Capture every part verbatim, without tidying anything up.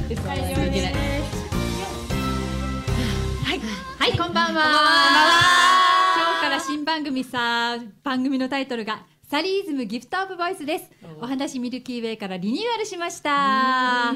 ってそう。 はい、 はい、こんばんは。今日から新番組さ、番組のタイトルがサリーズムギフトオブボイスです。お話ミルキーウェイからリニューアルしました。はい、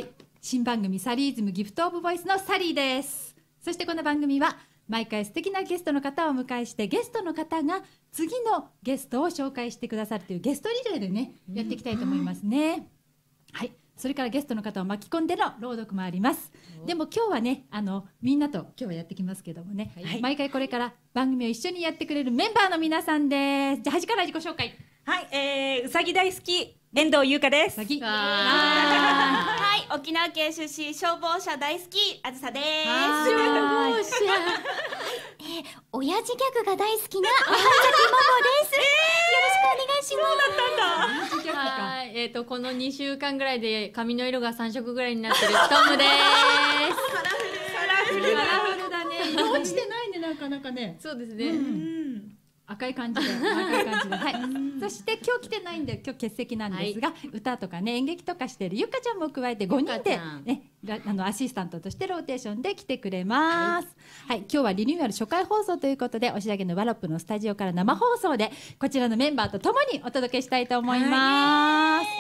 新番組サリーズムギフトオブボイスのサリーです。そしてこの番組は毎回素敵なゲストの方をお迎えして、ゲストの方が次のゲストを紹介してくださるというゲストリレーでね、やっていきたいと思いますね。はい、それからゲストの方を巻き込んでの朗読もあります。でも今日はね、あのみんなと今日はやってきますけどもね、はい、毎回これから番組を一緒にやってくれるメンバーの皆さんです。じゃあ端から自己紹介。 はい、えー、うさぎ大好き遠藤優香です。 はい、沖縄県出身消防車大好きあずさです。 消防車えー、親父ギャグが大好きな浜崎ももです。よろしくお願いします。 そうだったんだ。はい、えっとこのにしゅうかんぐらいで髪の色がさん色ぐらいになってるトムです。 カラフル、 カラフルだね。色落ちてないね、なかなかね。 そうですね。 赤い感じで、赤い感じで、はい。そして今日来てないんで、今日欠席なんですが、はい、歌とかね、演劇とかしているゆかちゃんも加えてごにんでね、あのアシスタントとしてローテーションで来てくれます。はい、はい、今日はリニューアル初回放送ということで、押上のワロップのスタジオから生放送でこちらのメンバーとともにお届けしたいと思います。はい、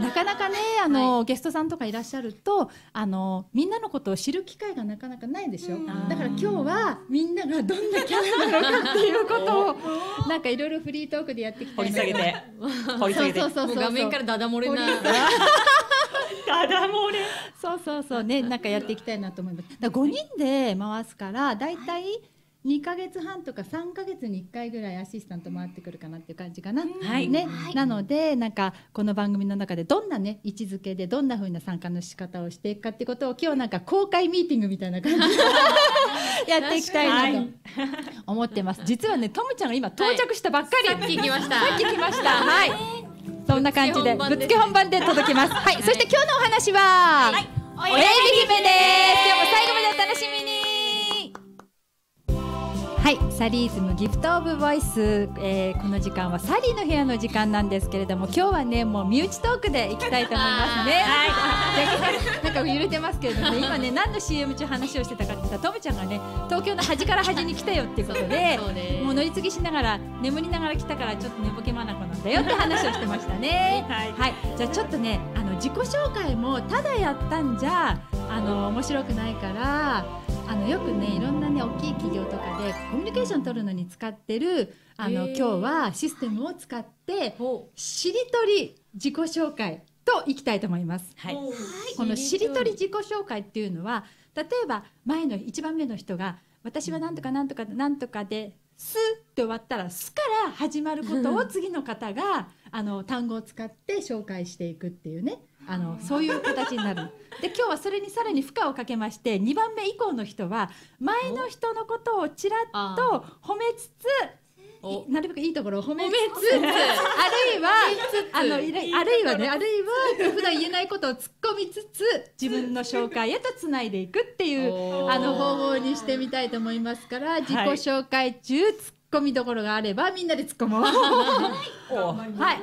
なかなかね、あの、はい、ゲストさんとかいらっしゃると、あのみんなのことを知る機会がなかなかないでしょ。だから今日はみんながどんなキャラなのかっていうことをなんかいろいろフリートークでやっていきたい。 掘り下げて、掘り下げて、 そうそうそうそう、 画面からダダ漏れな。 ダダ漏れ。 そうそうそうね、なんかやっていきたいなと思います。だからごにんで回すからだいたいにかげつはんとかさんかげつにいっかいぐらいアシスタント回ってくるかなっていう感じかな。はいね、はい、なのでなんかこの番組の中でどんなね位置づけでどんな風な参加の仕方をしていくかっていうことを今日なんか公開ミーティングみたいな感じでやっていきたいなと思ってます。実はねトムちゃんが今到着したばっかり、 はい、さっき来ました。 さっき来ました。はい。そんな感じでぶっつけ本番で届きます。はい。はい、そして今日のお話は、はい、親指姫です。今日も最後までお楽しみに。はい、サリーズムギフトオブボイス、えー、この時間はサリーの部屋の時間なんですけれども、今日はねもう身内トークでいきたいと思いますね。はい、なんか揺れてますけれども、ね、今ね何の シーエム 中話をしてたかって言ったらトムちゃんがね東京の端から端に来たよっていうことでもう乗り継ぎしながら眠りながら来たからちょっと寝ぼけまなこなんだよって話をしてましたね。はい、はい、じゃあちょっとねあの自己紹介もただやったんじゃあの面白くないから、あのよくねいろんなね大きい企業とかでコミュニケーション取るのに使ってるあの今日はシステムを使ってしりとり自己紹介といきたいと思います。はい、このしりとり自己紹介っていうのは、例えば前のいちばんめの人が私はなんとかなんとかなんとかですって終わったらすから始まることを次の方があの単語を使って紹介していくっていうね、あのそういう形になる。で今日はそれにさらに負荷をかけまして、にばんめ以降の人は前の人のことをちらっと褒めつつ、なるべくいいところを褒めつつ、あるいはあのあるいはねあるいは普段言えないことを突っ込みつつ自分の紹介へとつないでいくっていうあの方法にしてみたいと思いますから、自己紹介中突っ込みどころがあればみんなで突っ込もう。はい、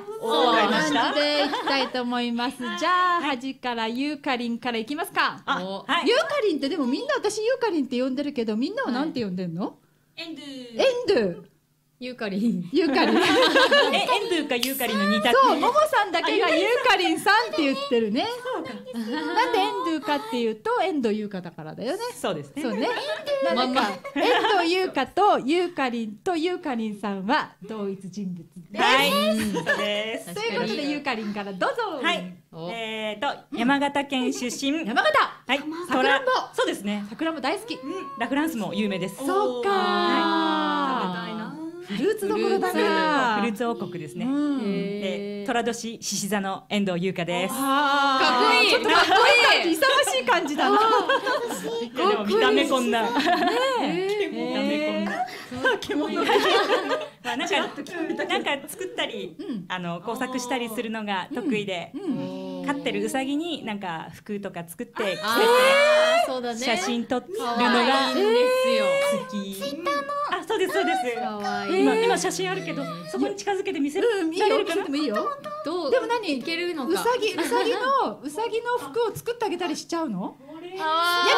そんな感じでいきたいと思います。じゃあ端からゆうかりんからいきますか。ゆうかりんってでもみんな私ゆうかりんって呼んでるけど、みんなはなんて呼んでんの？ エンドゥエンドゥゆうかりんゆうかりんえ、 エンドゥかゆうかりんの二択。 そう、ももさんだけがゆうかりんさんって言ってるね。なんでエンドゥかっていうと遠藤優香だからだよね。 そうですね。 そうね。なんか遠藤優香とゆうかりんとゆうかりんさんは同一人物です。 はい、そうです。 ということでゆうかりんからどうぞ。 はい。えっと山形県出身。 山形。 はい。 さくらんぼ。 そうですね。 さくらんぼ大好き。 ラフランスも有名です。 そうか。食べたいな。フルーツどころだな。 フルーツ王国ですね。で、寅年獅子座の遠藤優香です。 かっこいい。ちょっとかっこいい。勇ましい感じだな。 でも見た目こんな。見た目こんな。獣。まあなんかなんか作ったり、あの工作したりするのが得意で、飼ってるウサギになんか服とか作って着せて写真撮るのが好き。あ、そうですそうです。今今写真あるけど、そこに近づけて見せる。 いいよ。見せてもいいよ。 どうでも何いけるのか。 うさぎうさぎのうさぎの服を作ってあげたりしちゃうの？ いや可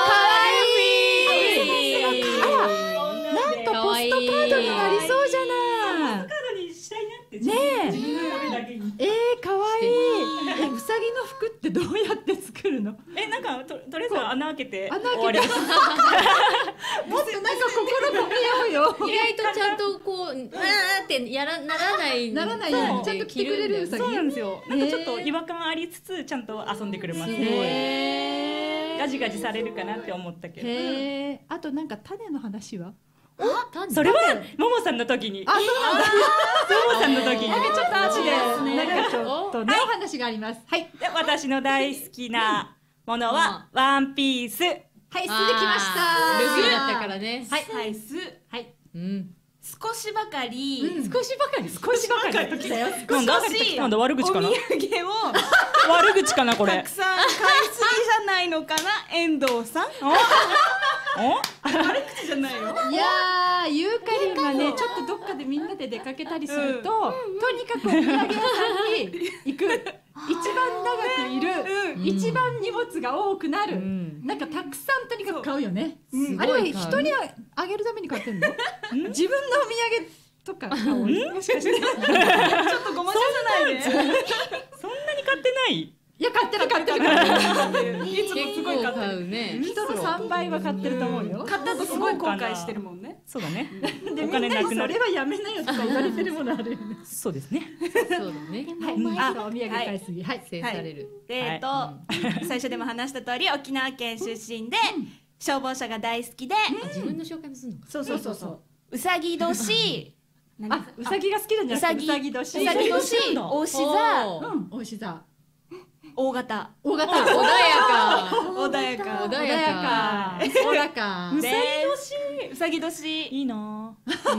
愛い。なんかポストカードになりそうじゃない。ねえ。えー、可愛い。え、うさぎの服ってどうやって作るの？ え、なんかととりあえず穴開けて穴終わり開けて。 です。 もっとなんか心込めようよ。 意外とちゃんとこうあーってやらならないならないようにちゃんと着てくれるうさぎ。 そうなんですよ。なんかちょっと違和感ありつつちゃんと遊んでくれます。 へーガジガジされるかなって思ったけど。 へえ。あとなんか種の話は？ それはももさんの時に。 あ、そうなんだ。 ももさんの時に。 なんかちょっと後でねなんかちょっとねお話があります。はい。 で私の大好きなものはワンピース。 はい、すできました。 ルグだったからね。 はい。 はい、すはい。 うん。 少しばかり、 うん少しばかり少しばかりの時だよ。 なんだ少しなんだ悪口かなお土産を悪口かなこれたく。さん買いすぎじゃないのかな、遠藤さん。 お悪口じゃないよ。 いやー、ユーカリンはね、ちょっとどっかでみんなで出かけたりすると、とにかくお土産屋さんに行く。一番長くいる、 うん一番荷物が多くなる、 んなんかたくさんとにかく買うよね。 すあれはごい買う人にああげるために買ってんの？自分のお土産とか買う？もしかして？ ちょっとごまかさないで。 そんなに買ってない？ いや買ってる買ってる買ってる。 いつもす結構ごい買ってる。 買うね。 人の三倍は買ってると思うよ。 買った後すごい後悔してるもんね。 そうだね。 でお金みんなにそなくなる。 れはやめなよとか言われてるものあるよね。 そうですね。 そうだね。 はい、 もうあ、お土産買いすぎ。はい。 制される。 で、えっと、最初でも話した通り沖縄県出身で、消防車が大好きで、 あ、自分の紹介もするのか。 そうそうそうそう。 うさぎ年、 あ、うさぎが好きなんじゃなくてうさぎ年。 うさぎ年、大志座、 おーうん、おいしさ。 大型、 大型。 穏やか。 穏やか。 穏やか。 おらか。 うさぎ年、うさぎ年いいな。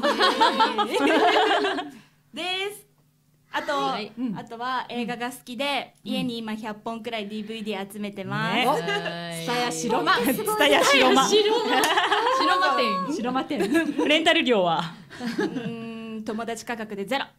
です。あと、 はいうんあとは映画が好きで、家に今ひゃっぽんくらい ディーブイディー 集めてます。 ねはいスタヤ白間。 ツタヤ白間。 白馬店。 白間店。 レンタル料は。 うーん、友達価格でゼロ。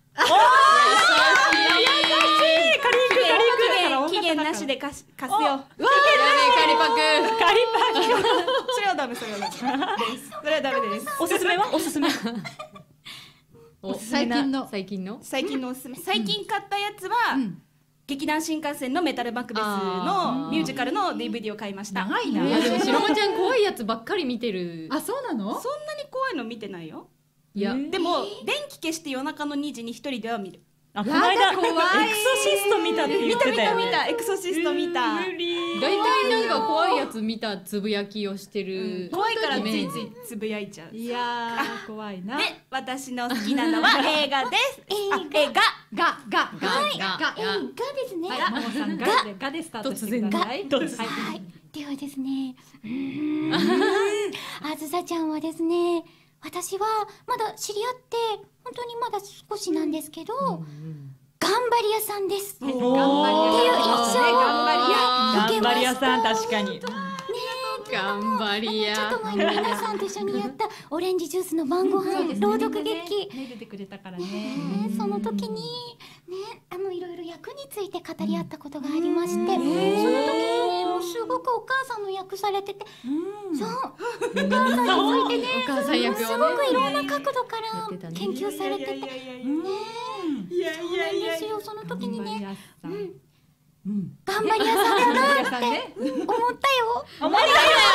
期限期限なしで貸し貸すよ。 やべえカリパク。 カリパそれはダメ、それはダメです。それはダメです。 おすすめはおすすめ。 お最近の最近の。 最近のおすすめ、最近買ったやつは、 うん劇団新幹線のメタルマクベスのミュージカルの ディーブイディー を買いました。 長いな。 いやでも白馬ちゃん怖いやつばっかり見てる。 あ、そうなの？ そんなに怖いの見てないよ。 いや。 でも電気消して夜中のにじに一人では見る。 あ、この間エクやだ怖いソシスト見たって言ってたよね。 見たエクソシスト見た。 無理。 大体なんか怖いやつ見たつぶやきをしてる。 怖いからついイメージついつぶやいちゃう。 いやー、怖いな。 で、私の好きなのは映画です。あ、映画。 が、が、 がはい、 がが、 えー、がですね。 はい、ももさんが、がでスタートしてください。 突然はいはい、ではですね、うーんあずさちゃんはですね、私はまだ知り合って本当にまだ少しなんですけど、頑張り屋さんです。 頑張りおー屋っていう印象ね、頑張り屋。 受け頑張り屋さん確かに。 頑張りや。 ちょっと前に皆さんと一緒にやったオレンジジュースの晩ご飯朗読劇。 ね、出てくれたからね。 ねその時にね、あのいろいろ役について語り合ったことがありまして、その時にね、もうすごくお母さんの役されてて、そう、お母さんについてね、 お母さん役をねすごくいろんな角度かやってたねら研究されてて、ね、 いやいやいそうなんですよ。その時にね、 頑張り屋さん。うん。 頑張り屋さんだなってね。 思ったよ。 思ったよ。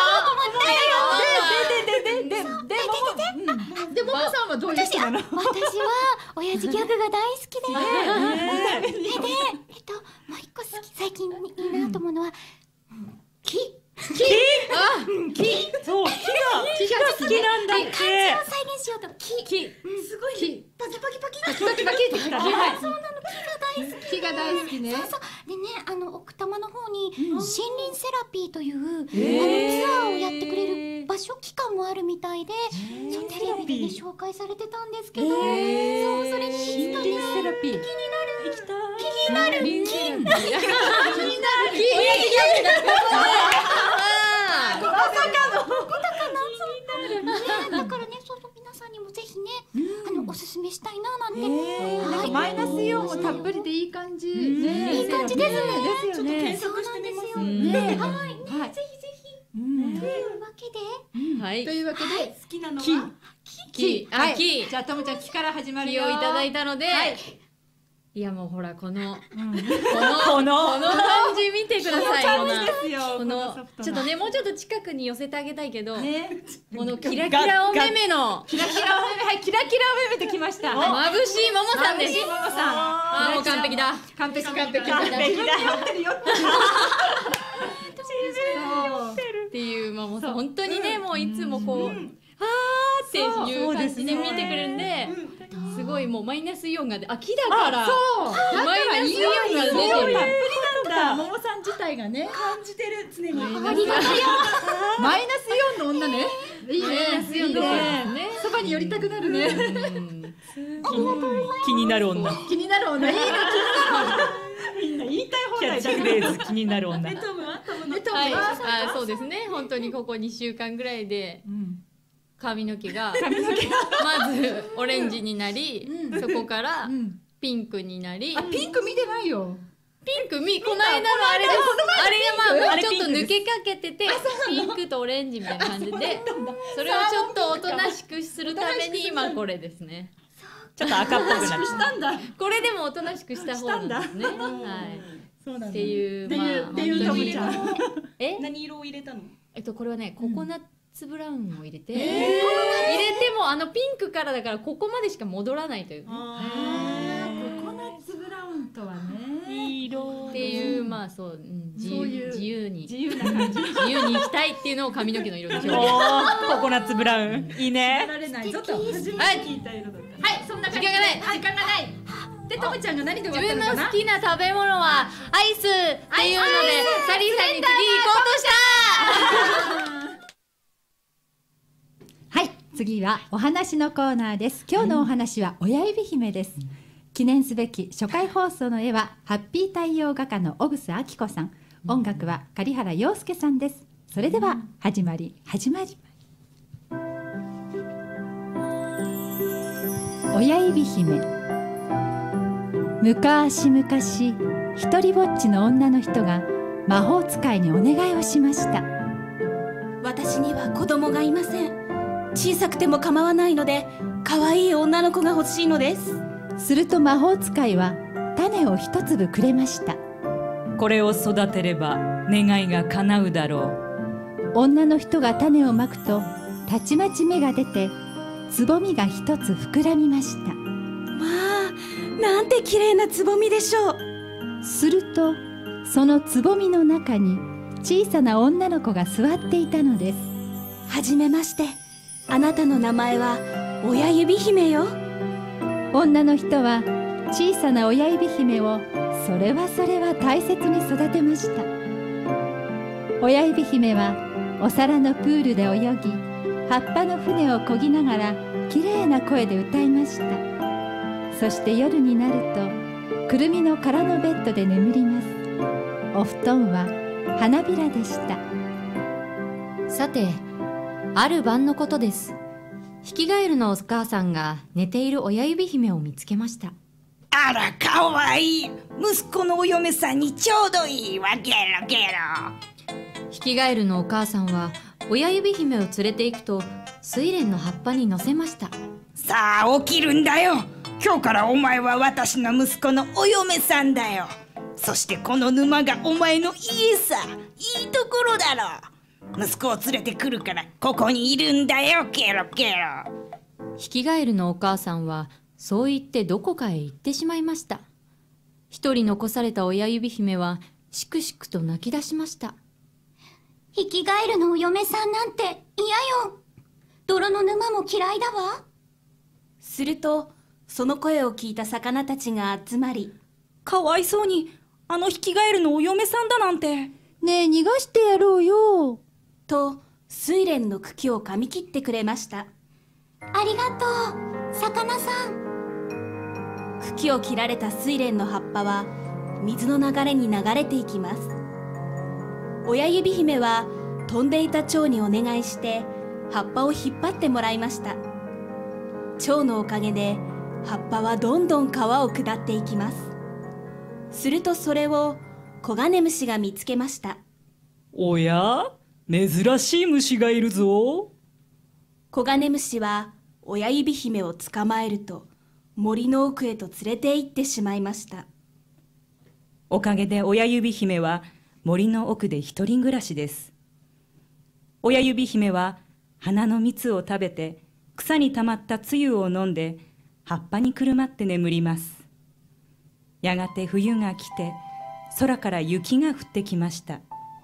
で、で、で、で、で、で、もも、で、ももさんはどういう人なの？ 私は親父ギャグが大好きで、で、で、えっともう一個好き、最近いいなと思うのは木。 そう、木が木が好きなんだっ漢字て。 を再現しようと木。 木。 すごい木。 パキパキパキ。 パキパキパキってきたね。はい。 そうなの、木が大好き。 木が大好きね。 そうそう。でね、あの奥多摩の方に森林セラピーという、あのへーツアーをやってくれる場所期間もあるみたいで、そうテレビでね紹介されてたんですけど、そうそれに森林セラピー。 気になる。 気になる。 気になる。 ね、だからね、そうそう皆さんにもぜひね、あのおすすめしたいななんて、はい、 マイナスイオンもたっぷりでいい感じ。ね、 いい感じですね。 ですよね。 そうなんですよ。 ね、 はい、ね、 はいぜひぜひ。というわけで、 はいというわけで、 好きなのは木あ木じゃあともちゃん木から始まるよ。 木をいただいたので、 はいいやもうほらこのここののこの感じ見てください。このですよこのちょっとねもうちょっと近くに寄せてあげたいけど、 ね、 このキラキラお目目のキラキラお目目、はい、キラキラお目目できました。はい眩しいももさんです。 眩しいももさん。 あーもう完璧だ。 完璧完璧完璧だ。 酔ってる酔ってる。 っていうまあもうさ本当にねもういつもこう、あーっていう感じで見てくれるんで、すごいもうマイナスイオンがあ木だからそう。 マイナスイオンが出てる。 たっぷりなんだ。ももさん自体がね。 感じてる常に。 ありがたや。 マイナスイオンの女ね。いいね。 マイナスイオン出てるね。 そばに寄りたくなるね。 気になる女。 気になる女。いいね。みんな言いたい放キャッ題チフレーズ気になる女。 トムはトムのね、とはい、 もあそうですね本当にここにしゅうかんぐらいでうん。 髪の毛がまずオレンジになり、 うんそこからうん。 ピンクになり、 あ、ピンク見てないよ。 ピンクみこの間のあれです。あれがまあもうちょっと抜けかけててピンクとオレンジみたいな感じで、それをちょっとおとなしくするために今これですね。 ちょっと赤っぽくなってしたんだ。 これでもおとなしくした方なんですね。はい。 そうなんだ。 っていうっていう、 まあっていうともちゃん。 え何色を入れたの？ えっとこれはねココナッツブラウンを入れて、 えー入れてもあのピンクからだからここまでしか戻らないという。 ココナッツブラウンとはね。 いい色っていうまあそう、うん、自由そういう自由に自由な感じ。 自由に生きたいっていうのを髪の毛の色で表お現。 ーココナッツブラウンいいね。 られないぞと。 初めて聞いた色だった。 はい、そんな感じで時間がない時間がない。で、ともちゃんが何で終自わったのかな。 分の好きな食べ物はアイスっていうのでサリーさんに次行こうとした。 はい、次はお話のコーナーです。今日のお話は親指姫です。記念すべき初回放送の絵はハッピー太陽画家の小楠明子さん、音楽は狩原陽介さんです。それでは始まり始まり。親指姫。昔々一人ぼっちの女の人が魔法使いにお願いをしました。 私には子供がいません。小さくても構わないので可愛い女の子が欲しいのです。 すると魔法使いは種を一粒くれました。 これを育てれば願いが叶うだろう。 女の人が種をまくとたちまち芽が出てつぼみが一つ膨らみました。 まあ、なんて綺麗なつぼみでしょう。 するとそのつぼみの中に小さな女の子が座っていたのです。 はじめまして。あなたの名前は親指姫よ。 女の人は小さな親指姫をそれはそれは大切に育てました。親指姫はお皿のプールで泳ぎ、葉っぱの船を漕ぎながらきれいな声で歌いました。そして夜になるとくるみの殻のベッドで眠ります。お布団は花びらでした。 さてある晩のことです。ヒキガエルのお母さんが寝ている親指姫を見つけました。 あら、かわいい。息子のお嫁さんにちょうどいいわ。ゲロゲロ。 ヒキガエルのお母さんは親指姫を連れて行くと睡蓮の葉っぱに乗せました。 さあ、起きるんだよ。今日からお前は私の息子のお嫁さんだよ。そしてこの沼がお前の家さ。いいところだろう。息子を連れてくるからここにいるんだよ。ゲロゲロ。 ヒキガエルのお母さんはそう言ってどこかへ行ってしまいました。一人残された親指姫はしくしくと泣き出しました。 ヒキガエルのお嫁さんなんて嫌よ。泥の沼も嫌いだわ。 するとその声を聞いた魚たちが集まり、 かわいそうに、あのヒキガエルのお嫁さんだなんて。 ねえ、逃がしてやろうよ。 と睡蓮の茎を噛み切ってくれました。 ありがとう、魚さん。 茎を切られた睡蓮の葉っぱは水の流れに流れていきます。親指姫は飛んでいた蝶にお願いして葉っぱを引っ張ってもらいました。蝶のおかげで葉っぱはどんどん川を下っていきます。するとそれをコガネムシが見つけました。 おや、珍しい虫がいるぞ。 コガネムシは親指姫を捕まえると森の奥へと連れて行ってしまいました。 おかげで親指姫は森の奥で一人暮らしです。親指姫は花の蜜を食べて草にたまったつゆを飲んで葉っぱにくるまって眠ります。やがて冬が来て空から雪が降ってきました。 あ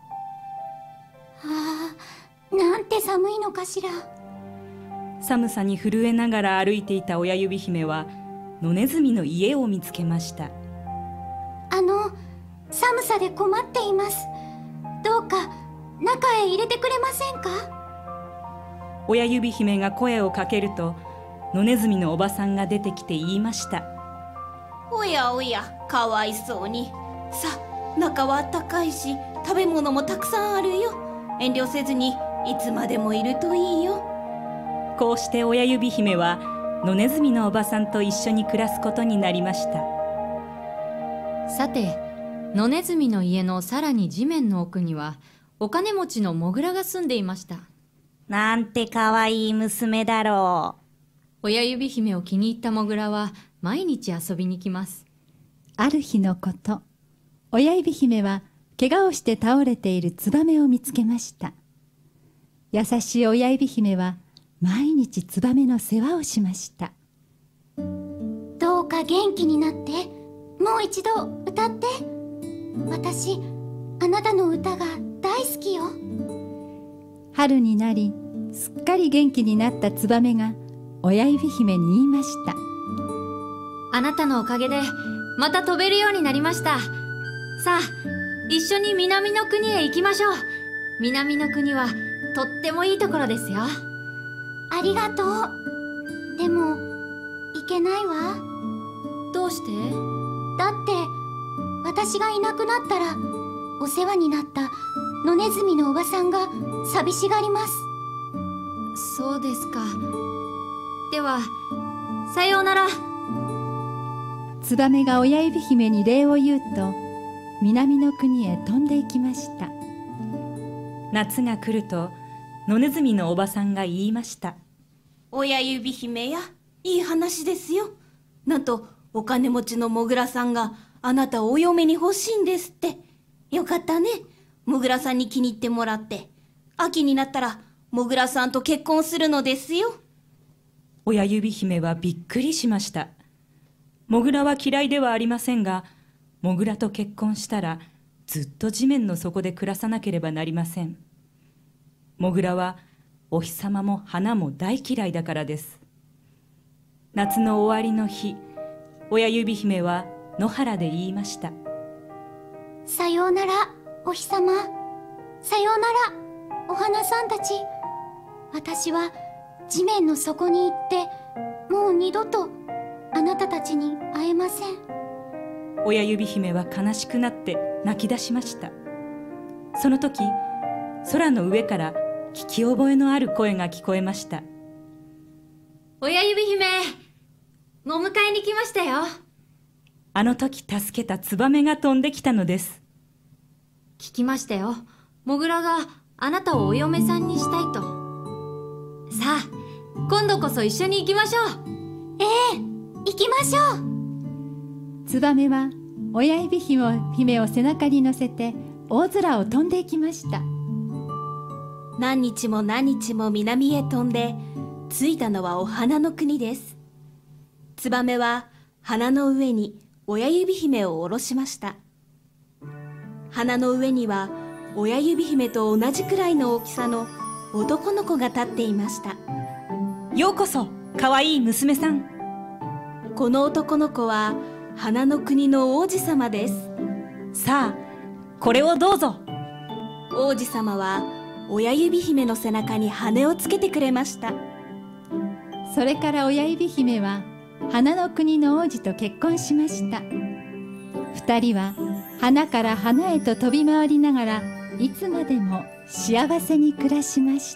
あ、なんて寒いのかしら。 寒さに震えながら歩いていた親指姫は野ネズミの家を見つけました。 あの、寒さで困っています。どうか中へ入れてくれませんか？ 親指姫が声をかけると野ネズミのおばさんが出てきて言いました。 おやおや、かわいそうに。さあ、中はあったかいし食べ物もたくさんあるよ。遠慮せずにいつまでもいるといいよ。 こうして親指姫は野ネズミのおばさんと一緒に暮らすことになりました。 さて、野ネズミの家のさらに地面の奥にはお金持ちのモグラが住んでいました。 なんてかわいい娘だろう。 親指姫を気に入ったモグラは毎日遊びに来ます。 ある日のこと、親指姫は怪我をして倒れているツバメを見つけました。優しい親指姫は毎日ツバメの世話をしました。 どうか元気になって、もう一度歌って。私、あなたの歌が大好きよ。 春になり、すっかり元気になったツバメが親指姫に言いました。 あなたのおかげでまた飛べるようになりました。さあ、一緒に南の国へ行きましょう。南の国はとってもいいところですよ。 ありがとう。でも、行けないわ。 どうして？ だって、私がいなくなったら、お世話になった野ネズミのおばさんが寂しがります。 そうですか。では、さようなら。 ツバメが親指姫に礼を言うと、南の国へ飛んでいきました。 夏が来ると野ネズミのおばさんが言いました。 親指姫や、いい話ですよ。なんとお金持ちのモグラさんがあなたをお嫁に欲しいんですって。よかったね。モグラさんに気に入ってもらって、秋になったらモグラさんと結婚するのですよ。 親指姫はびっくりしました。モグラは嫌いではありませんが、モグラと結婚したらずっと地面の底で暮らさなければなりません。モグラはお日様も花も大嫌いだからです。夏の終わりの日、親指姫は野原で言いました。 さようなら、お日様。さようなら、お花さんたち。私は地面の底に行って、もう二度とあなたたちに会えません。 親指姫は悲しくなって泣き出しました。その時、空の上から聞き覚えのある声が聞こえました。 親指姫、お迎えに来ましたよ。 あの時助けたツバメが飛んできたのです。 聞きましたよ。モグラがあなたをお嫁さんにしたいと。さあ、今度こそ一緒に行きましょう。 ええ、行きましょう。 ツバメは親指姫を背中に乗せて大空を飛んでいきました。 何日も何日も南へ飛んで、着いたのはお花の国です。ツバメは花の上に親指姫を下ろしました。花の上には親指姫と同じくらいの大きさの男の子が立っていました。 ようこそ、かわいい娘さん。 この男の子は花の国の王子様です。 さあ、これをどうぞ。 王子様は親指姫の背中に羽をつけてくれました。 それから親指姫は花の国の王子と結婚しました。二人は花から花へと飛び回りながら、いつまでも幸せに暮らしました。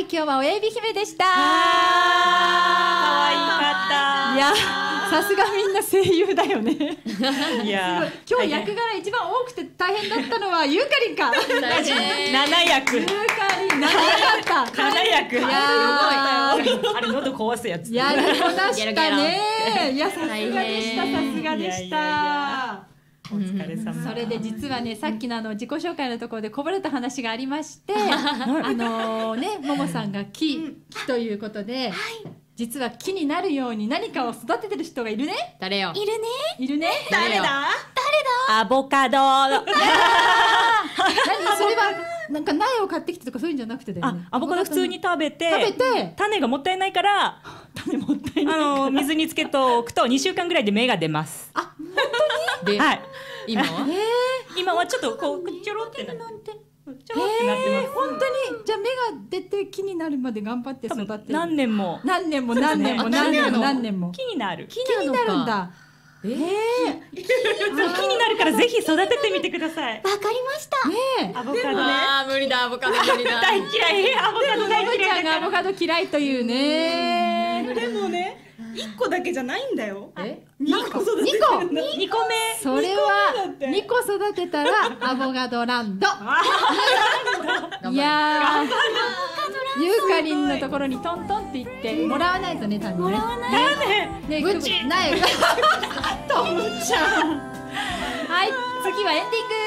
今日は親指姫でした。 可愛かった。 いや、さすがみんな声優だよね。 いや、 今日役柄一番多くて大変だったのはユーカリンか。 七役。 ユーカリン七役。 七役。 いやー、あれ喉壊すやつ。 やりこなしたね。いや、さすがでした。さすがでした。 お疲れ様。 それで実はね、さっきのあの自己紹介のところでこぼれた話がありまして、あのね、ももさんが木木ということで、実は木になるように何かを育ててる人がいるね。 誰よ。 いるね。 いるね。 誰だ？ 誰だ？ アボカド。 何それはなんか苗を買ってきてとかそういうんじゃなくてだよね。 あ、アボカド普通に食べて、 食べて種がもったいないから、 種もったいない。 あの水につけておくとにしゅうかんぐらいで芽が出ます。 あ、本で、 はい。 今は？ 今はちょっとこうちょろってなって、ちょろってなってます。 本当にじゃあ芽が出て木になるまで頑張って育てる。 何年も何年も何年も何年も何年も木になる。 木になるんだ。ええ、 木になるからぜひ育ててみてください。 わかりました。 ねえ、 アボカドね。 あー無理だ、アボカド無理だ。 大嫌い。アボカド大ももちゃんがア嫌いだから。 ボカド嫌いというね。 でもね、一個だけじゃないんだよ。 え、 二個育て二て個。 るんだ。 二個目。 それはにこ育てたらアボカドランド。いやー、ユーカリンのところにトントンって言ってもらわないとね、多分ね。もらわない。ね、 うち苗が。トムちゃん。はい、次はエンディング。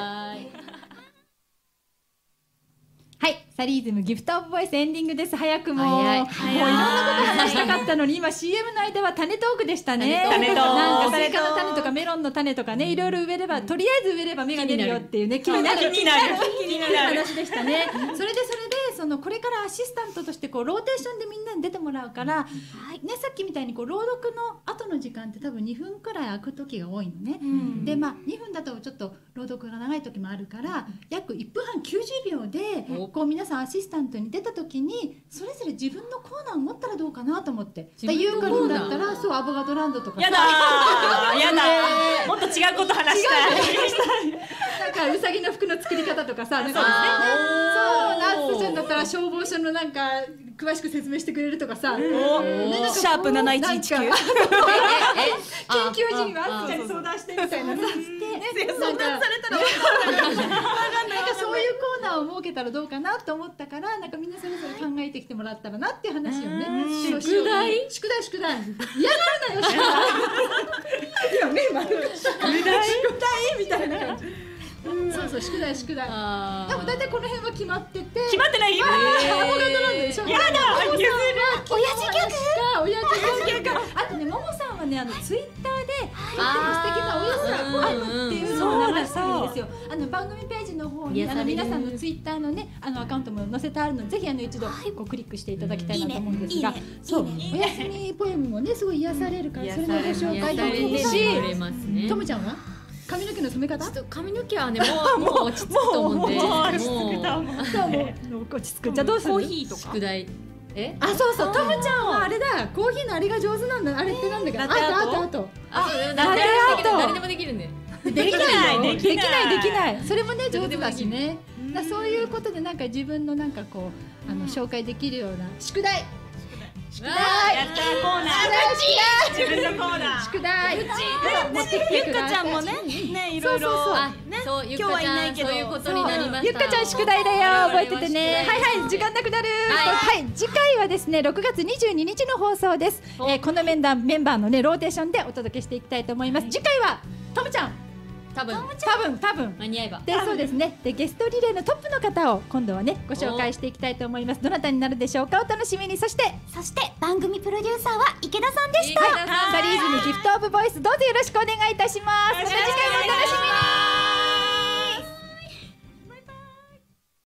はい、サリーズムギフトオブボイスエンディングです。早くももういろんなこと話したかったのに、今 シーエム の間は種トークでしたね。 種トークなんかスイカの種とかメロンの種とかね、いろいろ植えればとりあえず植えれば芽が出るよっていうね、気になる気になる気になる話でしたね。それでそれでそのこれからアシスタントとしてこうローテーションでみんなに出てもらうから、ね、さっきみたいにこう朗読の後の時間って多分にふんくらい空く時が多いのね。で、まあにふんだとちょっと朗読が長い時もあるから、約いっぷんはんきゅうじゅうびょうでこう皆さんアシスタントに出た時にそれぞれ自分のコーナーを持ったらどうかなと思って。ユーカリンだったらそうアボカドランドとか。 やだー、やだ。もっと違うこと話したい。 なんかうさぎの服の作り方とかさ、なんかそう、ナツちゃんだったら消防署のなんか詳しく説明してくれるとかさ、 シャープなないちいちきゅう。緊急時にはナツちゃんに相談してみたいなさ、 相談されたらなんかそういうコーナーを設けたらどうかなと思ったから、なんかみんなそれぞれ考えてきてもらったらなっていう話をね。宿題宿題宿題嫌なんだよ。今目丸く宿題宿題みたいな感じ。そうそう、宿題宿題。でも大体この辺は決まってて。 決まってない。 アボカドなんでしょ。 やだ。 親父ギャグ。 親父ギャグ。あとね、ももさんはね、あのツイッターでとっても素敵なおやつがあるっていうのを流してるんですよ。あの番組ページの方にあの皆さんのツイッターのね、あのアカウントも載せてあるので、ぜひあの一度こうクリックしていただきたいなと思うんですが、そう、おやすみポエムもねすごい癒されるから、それもご紹介できるし、ともちゃんは髪の毛の染め方？ ちょっと髪の毛はね、もうもう落ち着くと思うんで、もう落ち着くと思う。 そう、もう落ち着く。じゃあどうする？ コーヒーとか。 宿題。え？ あ、そうそう、ともちゃんはあれだ、コーヒーのあれが上手なんだ。あれってなんだか。あとあとあと。 あ、 ラテ誰アート誰でもできるんで。 できないよ。できできないないできない。それもね上手だしね。だそういうことでなんか自分のなんかこうあの紹介できるような宿題。宿題。 やったコーナー。自分のコーナー。 宿題。持ってきてください。 ゆっかちゃんもね、ね、いろいろ。 あ、そう、ゆっかちゃん、そういうことになりました。 ゆっかちゃん宿題だよ。覚えててね。はいはい、時間なくなる。はい、次回はですね、ろくがつにじゅうににちの放送です。えー、このメンバーメンバーのねローテーションでお届けしていきたいと思います。次回はともちゃん。 多分多分多分間に合えば。 で、そうですね。で、ゲストリレーのトップの方を今度はねご紹介していきたいと思います。どなたになるでしょうか。お楽しみに。そしてそして番組プロデューサーは池田さんでした。 サリーズムギフトオブボイス、どうぞよろしくお願いいたします。また次回もお楽しみに。